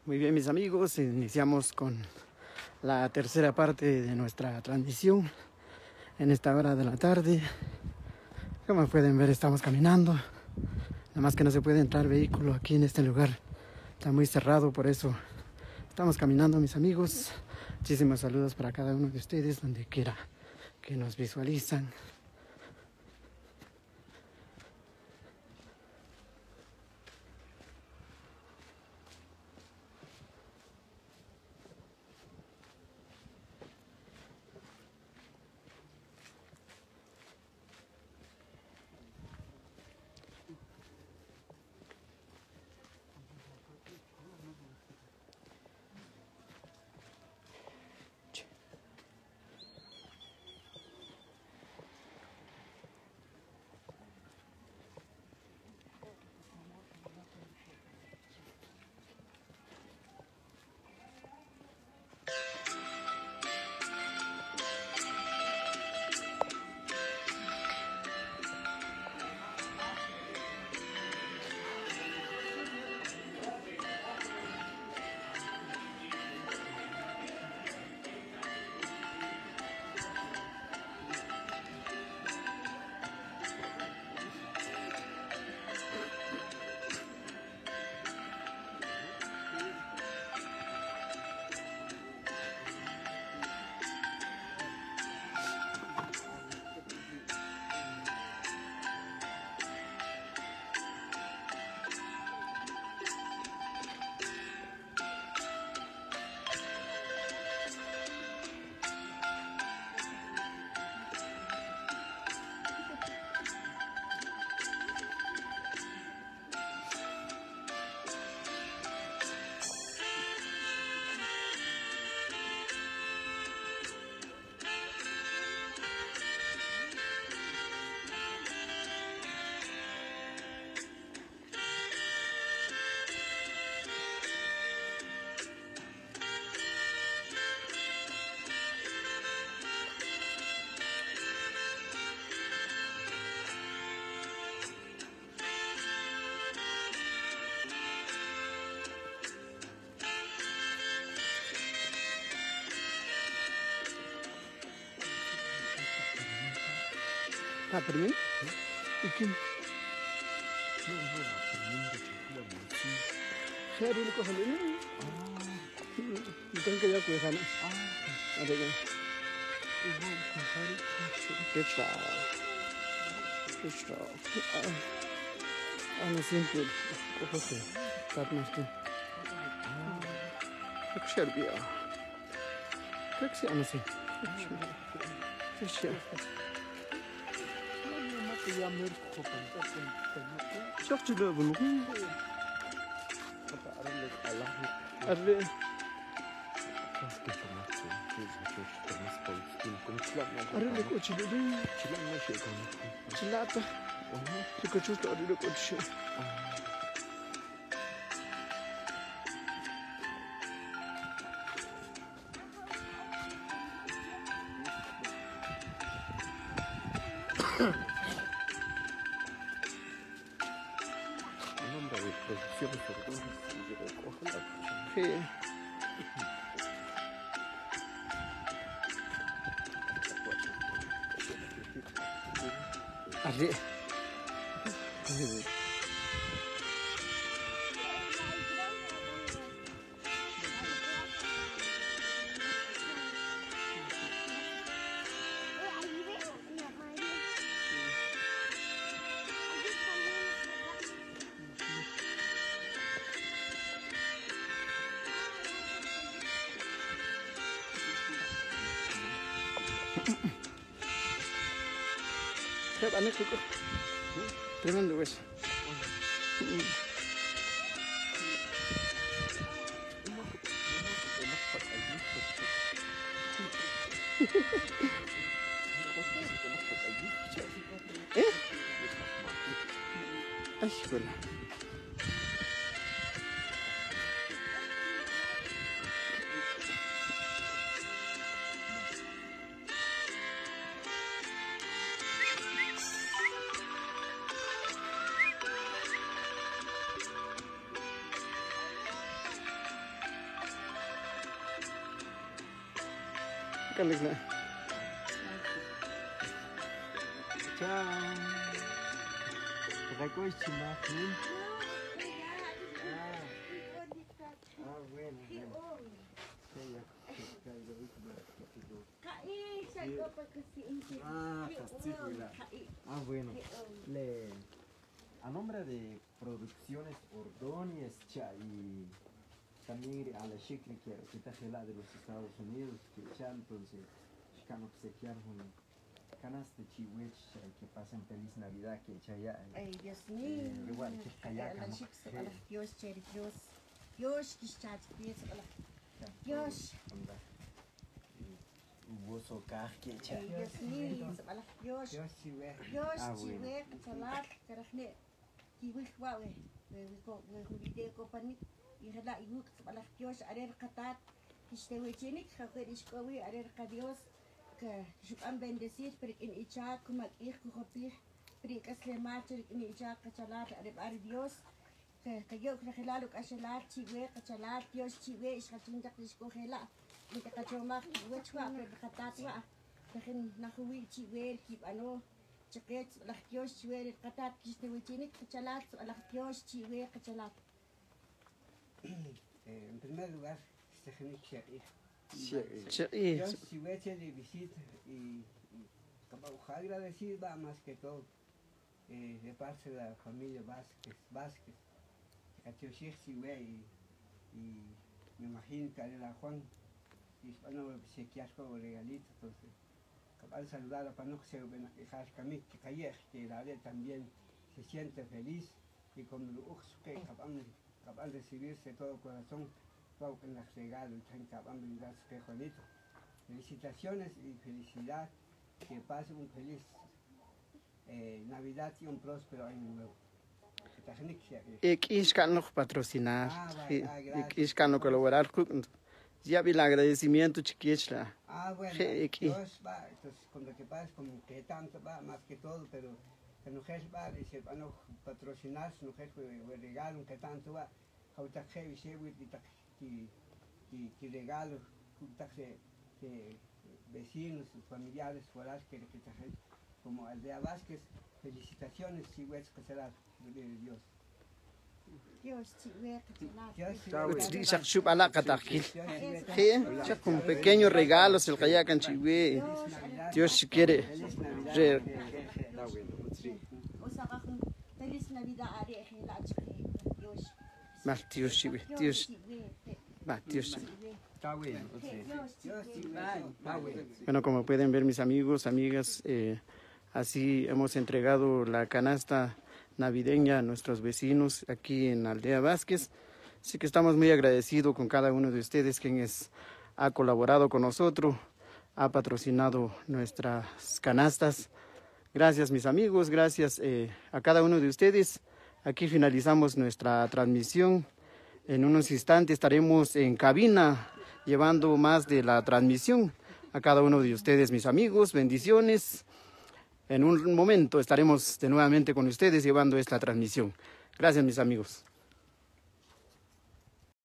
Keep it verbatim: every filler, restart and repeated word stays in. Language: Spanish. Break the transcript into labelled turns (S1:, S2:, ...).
S1: Muy bien, mis amigos, iniciamos con la tercera parte de nuestra transmisión en esta hora de la tarde. Como pueden ver, estamos caminando, nada más que no se puede entrar vehículo aquí en este lugar, está muy cerrado, por eso estamos caminando, mis amigos. Muchísimos saludos para cada uno de ustedes, donde quiera que nos visualizan. Ah, permin? Ikin. Saya dulu kau hari ini. Bukan kerja aku sana. Ada kan? Kita, kita. Anu simple. Kau sih. Tak mesti. Kecil dia. Kecil anu sih. Kecil. Çok güzel bunu. Arre. Arre le coche de ding. Chilata. Le coche de arre le coche. Sí. Arre. Siap aneh cukup. Tremendo wes. Eh? Ay, bueno. Cállese. Chao.
S2: Recoge chimaquín. Ah, bueno. Ah, ah, bueno. Le, a nombre de Producciones Ordóñez Cha y también a la chicle que está de los Estados Unidos, que ya entonces, can obsequiar un canasta de chihuech que pasen feliz Navidad, que ya ya.
S3: Ay, Dios mío.
S2: Igual que calla.
S3: La chicle, a la Dios, cher Dios. Dios, que está pies, a la Dios.
S2: Uboso kaj que cha.
S3: Ay, Dios mío, a la Dios.
S2: Dios chihuech.
S3: Dios,
S2: Ah, bueno.
S3: chihuech, salat, carajne. Chihuech, guau, we, we, we, we, company. Ihla, ihuk, a la Dios, arer katat. Kiste, we, chinik, haker, iskowi, arer ka Dios. Que juan bendecir, pero en Icha, como ir, cujopir, pero que se marcha en Icha, cachalar, arebar Dios. Que yo creo que la lo cachalar, chive, cachalar, Dios chive, es cachunta que escogela. Y que cachoma, huechua, pero catatwa. Que nahui chive, kibano, chaquet, la Dios chive, el catat, que este huichini, cachalar, la Dios chive, cachalar.
S4: En primer lugar, se genera
S1: Sí.
S4: Dios chive, de visita y como agradecido va más que todo de parte de la familia Vázquez, Vázquez. Catioshir Siwe y, y me imagino que era Juan y bueno se quiasco regalito entonces capaz saludar a Pano que se ven a quejar que que calle que la área también se siente feliz y con el uso que capaz capaz de recibirse todo corazón todo en los regalos y capaz de brindar su quejolito. Felicitaciones y felicidad, que pase un feliz eh, Navidad y un próspero año nuevo.
S1: Y no patrocinar, y no colaborar, ya vi el agradecimiento chiquita.
S4: Ah, bueno, Dios va, entonces con lo que pasa, como que tanto va, más que todo, pero que no es va, dice, van a patrocinar, no es regalo, que tanto va, ahorita que vi, se vi, que regalo, que vecinos, familiares, fueras que como Aldea Vázquez, felicitaciones, si ves que será de Dios.
S3: Dios, chive,
S1: cachalar. Con pequeños regalos, el kayakan chive. Dios si quiere.
S3: Feliz Navidad,
S1: Más Dios chive, Dios. Más Dios. Bueno, como pueden ver mis amigos, amigas, eh, así hemos entregado la canasta navideña a nuestros vecinos aquí en Aldea Vázquez. Así que estamos muy agradecidos con cada uno de ustedes quienes ha colaborado con nosotros, ha patrocinado nuestras canastas. Gracias mis amigos, gracias eh, a cada uno de ustedes. Aquí finalizamos nuestra transmisión. En unos instantes estaremos en cabina llevando más de la transmisión a cada uno de ustedes, mis amigos. Bendiciones. En un momento estaremos de nuevamente con ustedes llevando esta transmisión. Gracias, mis amigos.